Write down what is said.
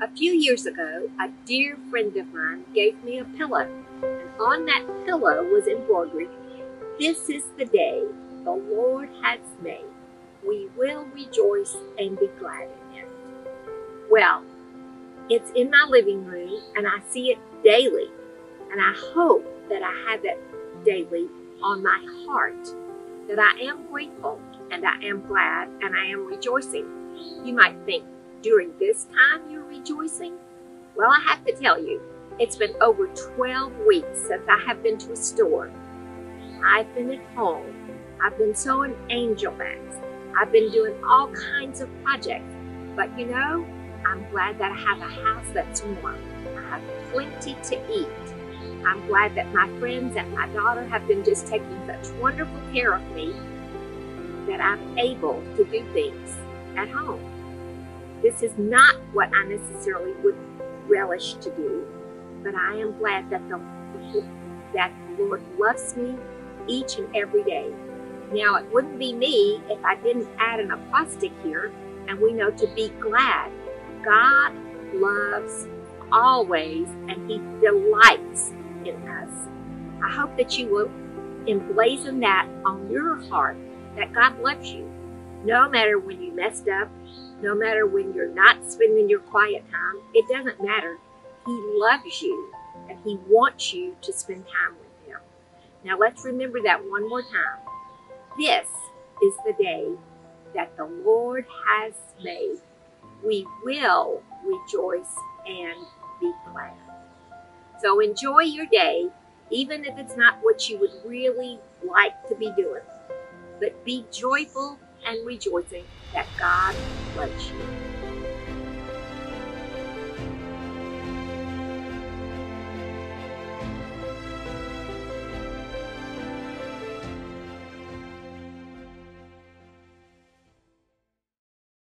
A few years ago, a dear friend of mine gave me a pillow, and on that pillow was embroidered, "This is the day the Lord has made. We will rejoice and be glad in it." Well, it's in my living room, and I see it daily, and I hope that I have it daily on my heart, that I am grateful, and I am glad, and I am rejoicing. You might think, during this time you're rejoicing? Well, I have to tell you, it's been over 12 weeks since I have been to a store. I've been at home. I've been sewing angel bags. I've been doing all kinds of projects. But you know, I'm glad that I have a house that's warm. I have plenty to eat. I'm glad that my friends and my daughter have been just taking such wonderful care of me that I'm able to do things at home. This is not what I necessarily would relish to do, but I am glad that the Lord loves me each and every day. Now, it wouldn't be me if I didn't add an apostrophe here, and we know to be glad. God loves always, and He delights in us. I hope that you will emblazon that on your heart, that God loves you, no matter when you messed up, no matter when you're not spending your quiet time. It doesn't matter. He loves you, and He wants you to spend time with Him. Now let's remember that one more time. This is the day that the Lord has made. We will rejoice and be glad. So enjoy your day, even if it's not what you would really like to be doing. But be joyful and rejoicing that God loves you.